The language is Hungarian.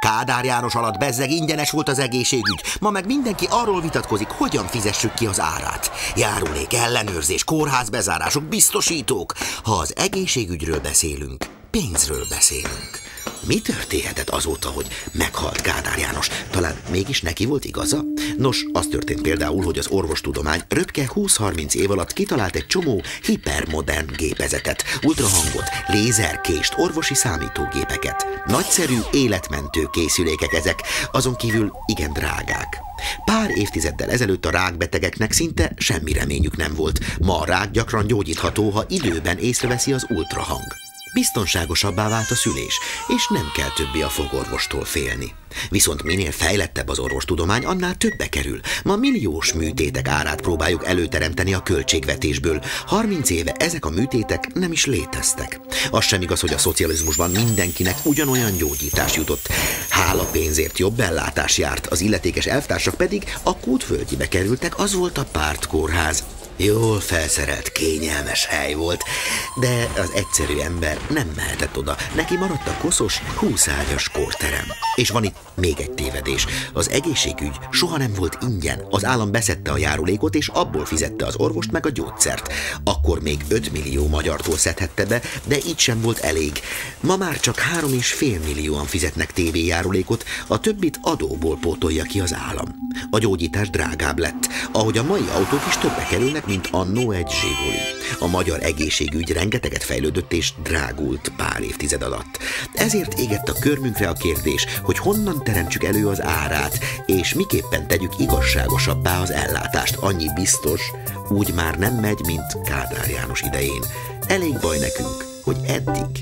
Kádár János alatt bezzeg ingyenes volt az egészségügy, ma meg mindenki arról vitatkozik, hogyan fizessük ki az árát. Járulék, ellenőrzés, kórházbezárások, biztosítók. Ha az egészségügyről beszélünk, pénzről beszélünk. Mi történhetett azóta, hogy meghalt Kádár János? Talán mégis neki volt igaza? Nos, az történt például, hogy az orvostudomány röpke 20-30 év alatt kitalált egy csomó hipermodern gépezetet, ultrahangot, lézerkést, orvosi számítógépeket. Nagyszerű, életmentő készülékek ezek, azon kívül igen drágák. Pár évtizeddel ezelőtt a rákbetegeknek szinte semmi reményük nem volt. Ma a rák gyakran gyógyítható, ha időben észreveszi az ultrahang. Biztonságosabbá vált a szülés, és nem kell többé a fogorvostól félni. Viszont minél fejlettebb az orvostudomány, annál többe kerül. Ma milliós műtétek árát próbáljuk előteremteni a költségvetésből. 30 éve ezek a műtétek nem is léteztek. Az sem igaz, hogy a szocializmusban mindenkinek ugyanolyan gyógyítás jutott. Hála pénzért jobb ellátás járt, az illetékes elvtársak pedig a Kútvölgyibe kerültek, az volt a pártkórház. Jól felszerelt, kényelmes hely volt, de az egyszerű ember nem mehetett oda. Neki maradt a koszos, 20 ágyas kórterem. És van itt még egy tévedés. Az egészségügy soha nem volt ingyen. Az állam beszedte a járulékot, és abból fizette az orvost meg a gyógyszert. Akkor még 5 millió magyartól szedhette be, de így sem volt elég. Ma már csak 3,5 millióan fizetnek tévéjárulékot, a többit adóból pótolja ki az állam. A gyógyítás drágább lett, ahogy a mai autók is többe kerülnek, mint annó egy Zsiguli. A magyar egészségügy rengeteget fejlődött és drágult pár évtized alatt. Ezért égett a körmünkre a kérdés, hogy honnan teremtsük elő az árát, és miképpen tegyük igazságosabbá az ellátást. Annyi biztos, úgy már nem megy, mint Kádár János idején. Elég baj nekünk, hogy eddig